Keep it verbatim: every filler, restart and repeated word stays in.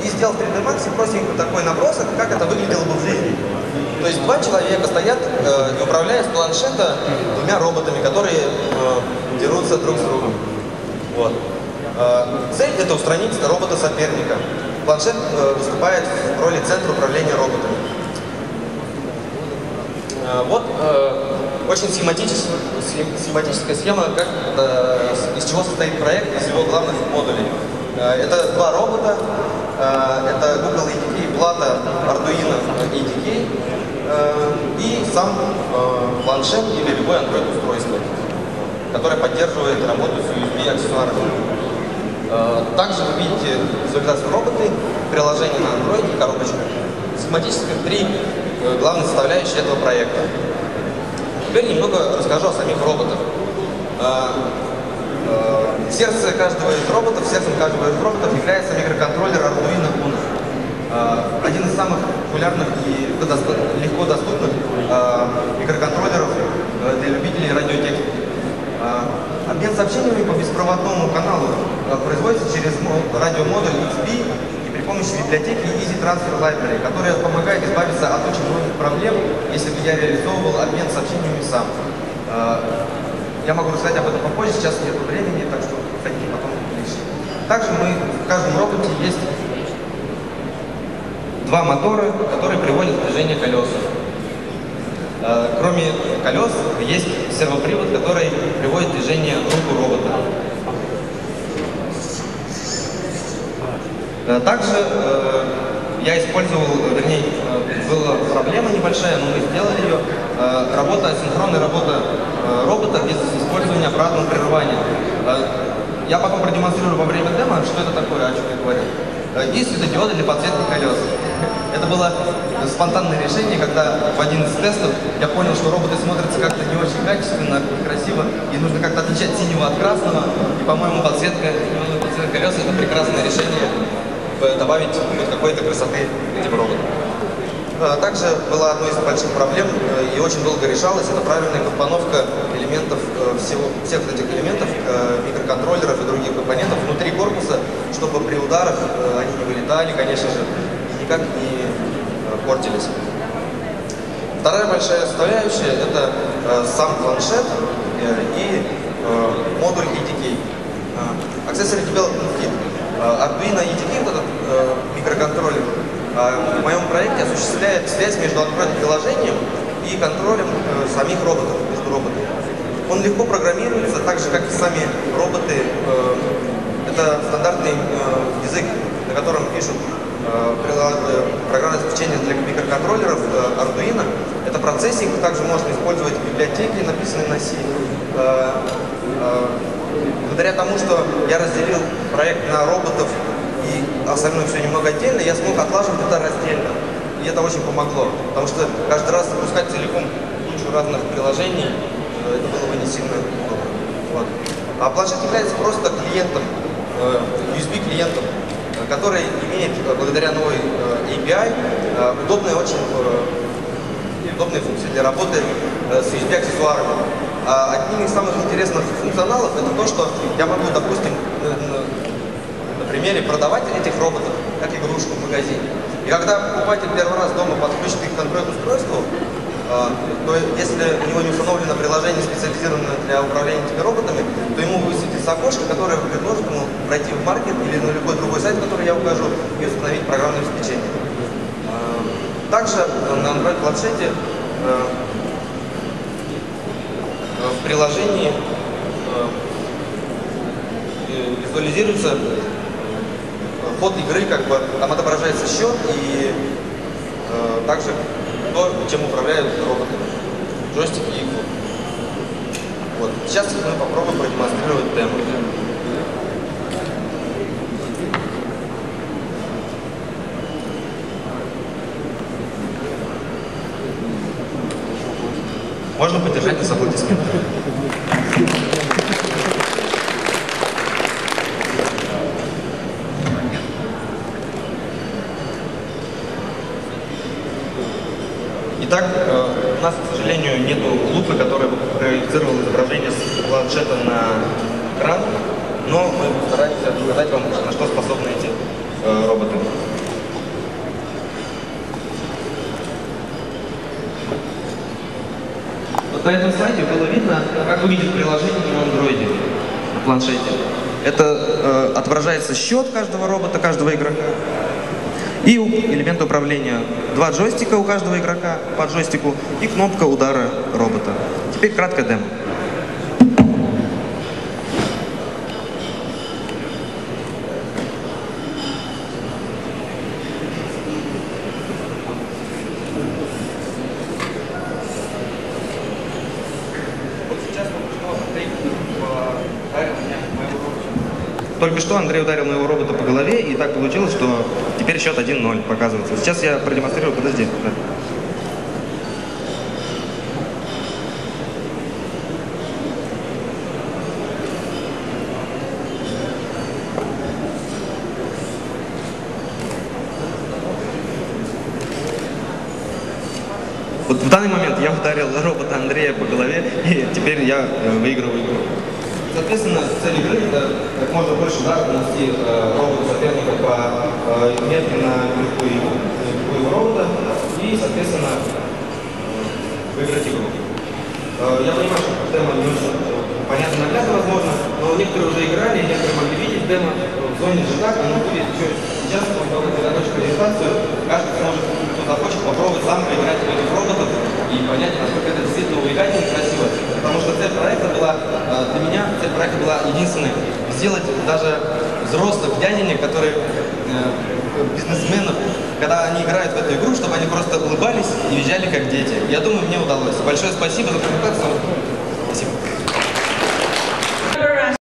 и сделал в три дэ Max простенький такой набросок, как это выглядело бы в жизни. То есть два человека стоят э, и управляют с планшета двумя роботами, которые э, дерутся друг с другом. Вот. Э, цель — это устранить робота-соперника. Планшет э, выступает в роли центра управления роботами. Э, вот э, очень схематическая, схематическая схема, как, э, из чего состоит проект, из его главных модулей. Э, это два робота, э, это Google и ди кей, плата Arduino и ди кей, э, и сам э, планшет или любое Android-устройство, которое поддерживает работу с ю эс би-аксессуарами. Э, также вы видите визуализацию роботы, приложение на Android и коробочку. Схематически три э, главные составляющие этого проекта. Теперь немного расскажу о самих роботах. Сердце каждого из роботов, сердцем каждого из роботов является микроконтроллер Arduino Uno. Один из самых популярных и легко доступных микроконтроллеров для любителей радиотехники. Обмен сообщениями по беспроводному каналу производится через радиомодуль икс би и при помощи библиотеки Easy Transfer Library, которая помогает избавиться от очень многих проблем, если бы я реализовывал обмен сообщениями сам. Я могу рассказать об этом попозже, сейчас нет времени, так что хотите потом лишнее. Также мы, в каждом роботе есть два мотора, которые приводят в движение колеса. Кроме колес, есть сервопривод, который приводит в движение руку робота. Также э, я использовал, вернее, была проблема небольшая, но мы сделали ее. Э, работа, асинхронная работа э, робота без использования обратного прерывания. Э, я потом продемонстрирую во время демо, что это такое, о чем я говорю. Э, и светодиоды для подсветки колес. Это было спонтанное решение, когда в один из тестов я понял, что роботы смотрятся как-то не очень качественно, красиво, и нужно как-то отличать синего от красного. И, по-моему, подсветка, подсветка колес — это прекрасное решение добавить какой-то красоты этим роботам. Также была одной из больших проблем и очень долго решалась, это правильная компоновка элементов, всего, всех этих элементов, микроконтроллеров и других компонентов внутри корпуса, чтобы при ударах они не вылетали, конечно же, и никак не портились. Вторая большая составляющая — это сам планшет и модуль и ди кей. Accessory Development Kit. Arduino и ди кей, вот этот э, микроконтроллер, э, в моем проекте осуществляет связь между Android-приложением и контролем э, самих роботов, между роботами. Он легко программируется, так же, как и сами роботы. Э, это стандартный э, язык, на котором пишут э, программное обеспечение для микроконтроллеров э, Arduino. Это процессинг, также можно использовать библиотеки, написанные на C. Э, э, Благодаря тому, что я разделил проект на роботов и остальное все немного отдельно, я смог отлаживать это раздельно. И это очень помогло, потому что каждый раз запускать целиком кучу разных приложений, это было бы не сильно удобно. Вот. А планшет является просто клиентом, ю эс би-клиентом, который имеет, благодаря новой эй пи ай, удобные, очень удобные функции для работы с ю эс би-аксессуарами. Одним из самых интересных функционалов это то, что я могу, допустим, на примере продавать этих роботов как игрушку в магазине. И когда покупатель первый раз дома подключит их к Android-устройству, то если у него не установлено приложение, специализированное для управления этими роботами, то ему высветится окошко, которое предложит ему пройти в маркет или на любой другой сайт, который я укажу, и установить программное обеспечение. Также на Android-планшете в приложении э, визуализируется ход игры, как бы там отображается счет и э, также то, чем управляют роботы, джойстик и игру. Вот. Сейчас мы попробуем продемонстрировать демо. Можно поддержать нас аплодисментами. Итак, у нас, к сожалению, нету лупы, которая бы проецировала изображение с планшета на экран, но мы постараемся показать вам, на что способны эти роботы. на этом слайде было видно, как выглядит приложение на андроиде, на планшете. Это э, отображается счет каждого робота, каждого игрока. И элементы управления. Два джойстика у каждого игрока по джойстику и кнопка удара робота. Теперь краткое демо. Только что Андрей ударил моего робота по голове, и так получилось, что теперь счет один ноль показывается. Сейчас я продемонстрирую, подожди. Да. Вот в данный момент я ударил робота Андрея по голове, и теперь я э, выигрываю игру. Соответственно, цель игры – это как можно больше ударов нанести э, роботу соперника по э, метке на любую робота и, соответственно, э, выиграть игру. Э, я понимаю, что демо не очень понятно наглядно, возможно, но некоторые уже играли, некоторые могли видеть демо в зоне джи так, оно будет еще сейчас, когда мы закончим презентацию, каждый сможет, кто захочет, попробовать сам поиграть в этих роботов и понять, насколько это действительно увлекательно и красиво. Потому что цель проекта была, для меня цель проекта была единственной, сделать даже взрослых дяденек, которые бизнесменов, когда они играют в эту игру, чтобы они просто улыбались и визжали как дети. Я думаю, мне удалось. Большое спасибо за презентацию.